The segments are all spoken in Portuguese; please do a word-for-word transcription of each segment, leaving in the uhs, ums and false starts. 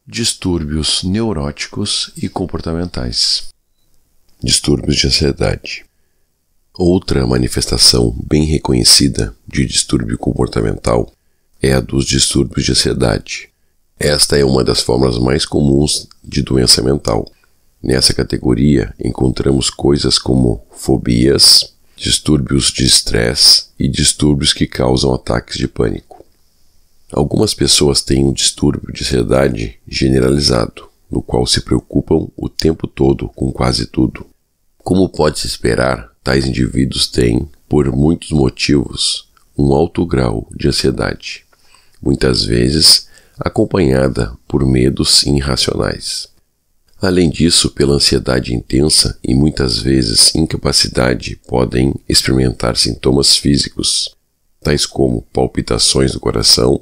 Distúrbios neuróticos e comportamentais. Distúrbios de ansiedade. Outra manifestação bem reconhecida de distúrbio comportamental é a dos distúrbios de ansiedade. Esta é uma das formas mais comuns de doença mental. Nessa categoria encontramos coisas como fobias, distúrbios de estresse e distúrbios que causam ataques de pânico. Algumas pessoas têm um distúrbio de ansiedade generalizado, no qual se preocupam o tempo todo com quase tudo. Como pode-se esperar, tais indivíduos têm, por muitos motivos, um alto grau de ansiedade, muitas vezes acompanhada por medos irracionais. Além disso, pela ansiedade intensa e muitas vezes incapacidade, podem experimentar sintomas físicos, tais como palpitações do coração,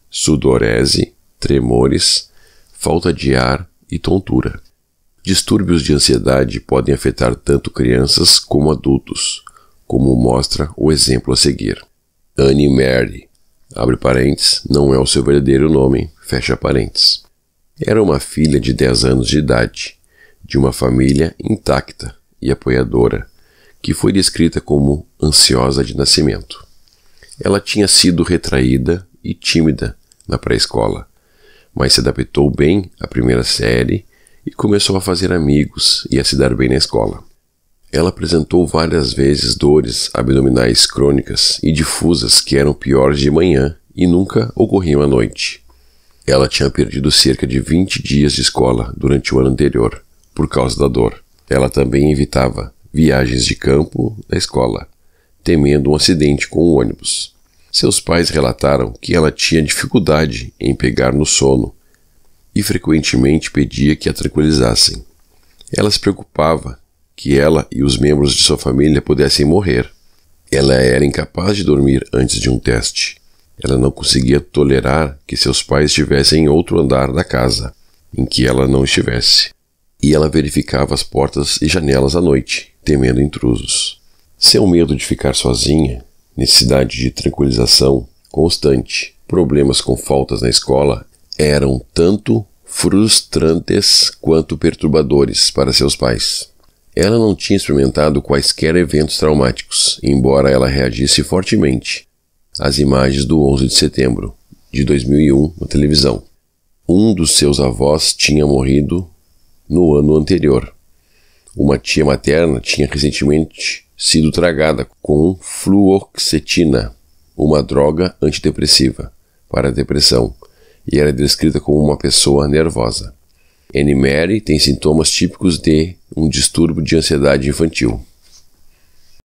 sudorese, tremores, falta de ar e tontura. Distúrbios de ansiedade podem afetar tanto crianças como adultos, como mostra o exemplo a seguir. Annie Mary, abre parênteses, não é o seu verdadeiro nome, fecha parênteses. Era uma filha de dez anos de idade, de uma família intacta e apoiadora, que foi descrita como ansiosa de nascimento. Ela tinha sido retraída e tímida na pré-escola, mas se adaptou bem à primeira série e começou a fazer amigos e a se dar bem na escola. Ela apresentou várias vezes dores abdominais crônicas e difusas que eram piores de manhã e nunca ocorriam à noite. Ela tinha perdido cerca de vinte dias de escola durante o ano anterior, por causa da dor. Ela também evitava viagens de campo da escola, temendo um acidente com o ônibus. Seus pais relataram que ela tinha dificuldade em pegar no sono e frequentemente pedia que a tranquilizassem. Ela se preocupava que ela e os membros de sua família pudessem morrer. Ela era incapaz de dormir antes de um teste. Ela não conseguia tolerar que seus pais estivessem em outro andar da casa, em que ela não estivesse. E ela verificava as portas e janelas à noite, temendo intrusos. Seu medo de ficar sozinha, necessidade de tranquilização constante, problemas com faltas na escola eram tanto frustrantes quanto perturbadores para seus pais. Ela não tinha experimentado quaisquer eventos traumáticos, embora ela reagisse fortemente às imagens do onze de setembro de dois mil e um na televisão. Um dos seus avós tinha morrido no ano anterior. Uma tia materna tinha recentemente sido tragada com fluoxetina, uma droga antidepressiva, para a depressão, e era descrita como uma pessoa nervosa. Annie Mary tem sintomas típicos de um distúrbio de ansiedade infantil.